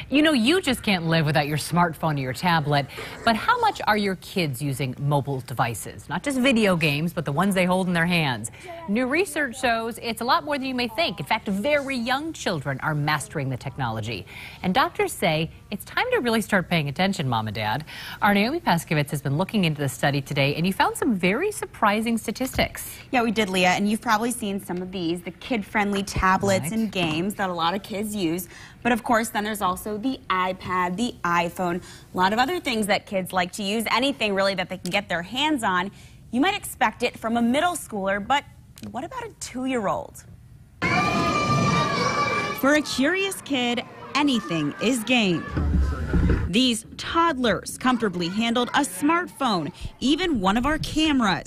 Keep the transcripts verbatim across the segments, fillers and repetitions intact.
You know, you just can't live without your smartphone or your tablet. But how much are your kids using mobile devices? Not just video games, but the ones they hold in their hands. New research shows it's a lot more than you may think. In fact, very young children are mastering the technology. And doctors say it's time to really start paying attention, Mom and Dad. Our Naomi Paskovitz has been looking into the study today, and you found some very surprising statistics. Yeah, we did, Leah, and you've probably seen some of these, the kid-friendly tablets Right. and games that a lot of kids use. But of course, then there's also the iPad, the iPhone, a lot of other things that kids like to use, anything really that they can get their hands on. You might expect it from a middle schooler, but what about a two-year-old? For a curious kid, anything is game. These toddlers comfortably handled a smartphone, even one of our cameras.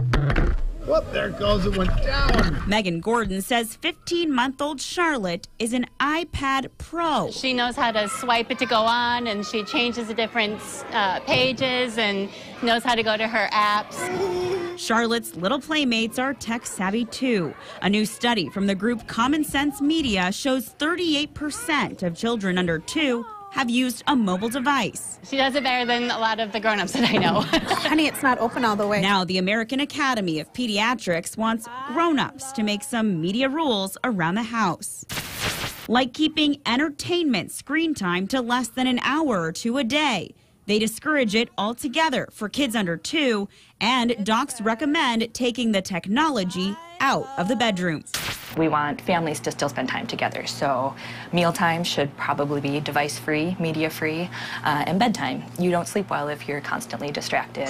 Whoop, there it goes, it went down. Megan Gordon says fifteen-month-old Charlotte is an iPad Pro. She knows how to swipe it to go on, and she changes the different uh, pages and knows how to go to her apps. Charlotte's little playmates are tech-savvy too. A new study from the group Common Sense Media shows thirty-eight percent of children under two have used a mobile device. She does it better than a lot of the grown-ups that I know. Honey, it's not open all the way. Now the American Academy of Pediatrics wants grown-ups to make some media rules around the house, like keeping entertainment screen time to less than an hour or two a day. They discourage it altogether for kids under two, and docs recommend taking the technology out of the bedroom. We want families to still spend time together, so mealtime should probably be device-free, media-free, uh, and bedtime. You don't sleep well if you're constantly distracted.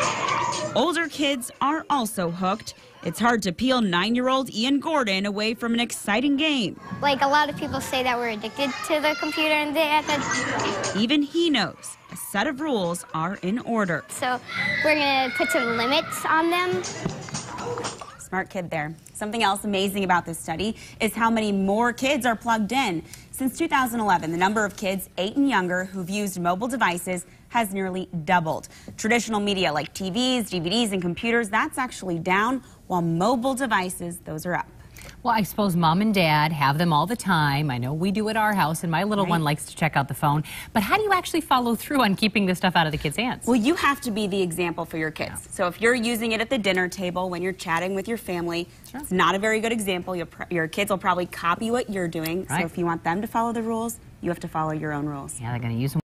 Older kids are also hooked. It's hard to peel nine-year-old Ian Gordon away from an exciting game. Like, a lot of people say that we're addicted to the computer and the iPad. Even he knows a set of rules are in order. So we're going to put some limits on them. Smart kid there. Something else amazing about this study is how many more kids are plugged in. Since two thousand eleven, the number of kids eight and younger who've used mobile devices has nearly doubled. Traditional media like T Vs, D V Ds, and computers, that's actually down, while mobile devices, those are up. Well, I suppose Mom and Dad have them all the time. I know we do at our house, and my little Right. one likes to check out the phone. But how do you actually follow through on keeping this stuff out of the kids' hands? Well, you have to be the example for your kids. Yeah. So if you're using it at the dinner table when you're chatting with your family, Sure. it's not a very good example. Your, your kids will probably copy what you're doing. Right. So if you want them to follow the rules, you have to follow your own rules. Yeah, they're going to use them.